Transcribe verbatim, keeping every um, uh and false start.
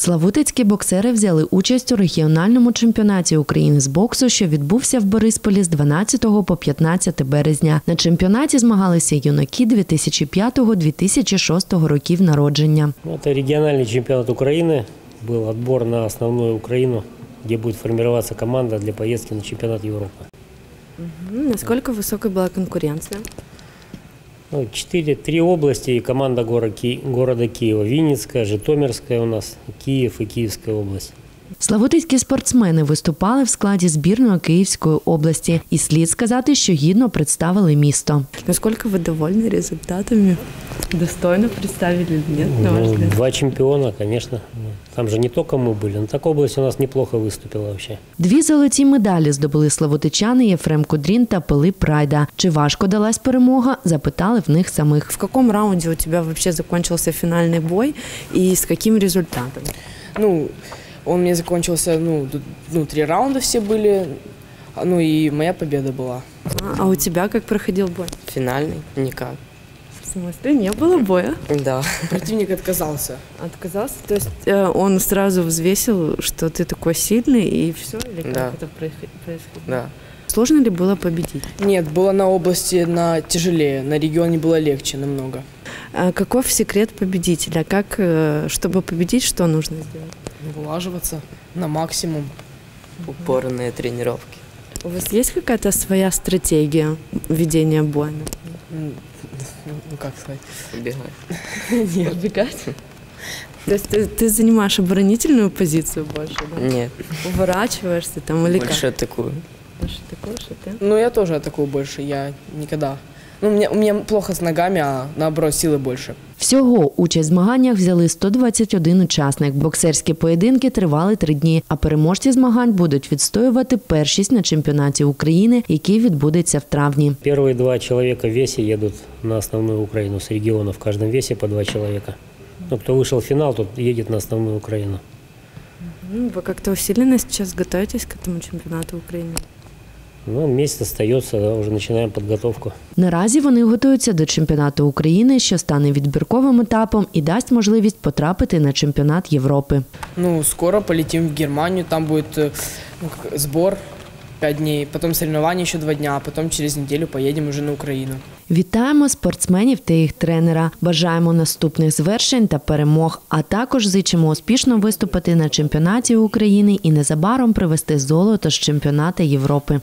Славутицькі боксери взяли участь у регіональному чемпіонаті України з боксу, що відбувся в Борисполі з дванадцятого по п'ятнадцяте березня. На чемпіонаті змагалися юнаки дві тисячі п'ятого - дві тисячі шостого років народження. Це регіональний чемпіонат України. Був відбір на основну Україну, де буде формуватися команда для поїздки на чемпіонат Європи. Угу. Наскільки висока була конкуренція? Ну, четыре, три области и команда города Киева. Винницкая, Житомирская у нас, Киев и Киевская область. Славутицькі спортсмени виступали в складі збірної Київської області. І слід сказати, що гідно представили місто. Наскільки ви довольні результатами? Достойно представили чи ні? Ну, два чемпіона, звісно. Там же не тільки ми були, але така область у нас неплохо виступила взагалі. Дві золоті медалі здобули славутичани Єфрем Кудрін та Пилип Райда. Чи важко далась перемога, запитали в них самих. В якому раунді у тебе взагалі закінчився фінальний бой і з яким результатом? Ну, он мне закончился, ну, ну, три раунда все были, ну и моя победа была. А, а у тебя как проходил бой? Финальный? Никак. В смысле, не было боя? Да. Противник отказался. Отказался? То есть э, он сразу взвесил, что ты такой сильный и все? Или как да. это происходило? Да. Сложно ли было победить? Нет, было на области на тяжелее, на регионе было легче намного. А каков секрет победителя? Как, чтобы победить, что нужно сделать? Вылаживаться на максимум. Упорные тренировки. У вас есть какая-то своя стратегия ведения боя? Ну, как сказать? Убегать. Нет. Убегать? То есть ты, ты занимаешь оборонительную позицию больше, да? Нет. Уворачиваешься там или больше как? атакую. Больше атакуешь, а ты? Ну, я тоже атакую больше, я никогда. Ну, у меня, у меня плохо с ногами, а наоборот, силы больше. Всього участь в змаганнях взяли сто двадцять один учасник. Боксерські поєдинки тривали три дні, а переможці змагань будуть відстоювати першість на чемпіонаті України, який відбудеться в травні. Перші два чоловіка в весі їдуть на основну Україну з регіону. В кожному весі по два чоловіка. Ну, хто вийшов в фінал, тот їде на основну Україну. Ви як-то усиленно зараз готуєтесь к цьому чемпіонату України? Ну, місяць залишається, да, вже починаємо підготовку. Наразі вони готуються до чемпіонату України, що стане відбірковим етапом і дасть можливість потрапити на чемпіонат Європи. Ну, скоро полетим в Германию, там будет ну, сбор пять дней, потом соревнования еще два дня, а потом через неделю поедем уже на Украину. Вітаємо спортсменів та їх тренера. Бажаємо наступних звершень та перемог, а також зичимо успішно виступити на чемпіонаті України і незабаром привезти золото з чемпіонату Європи.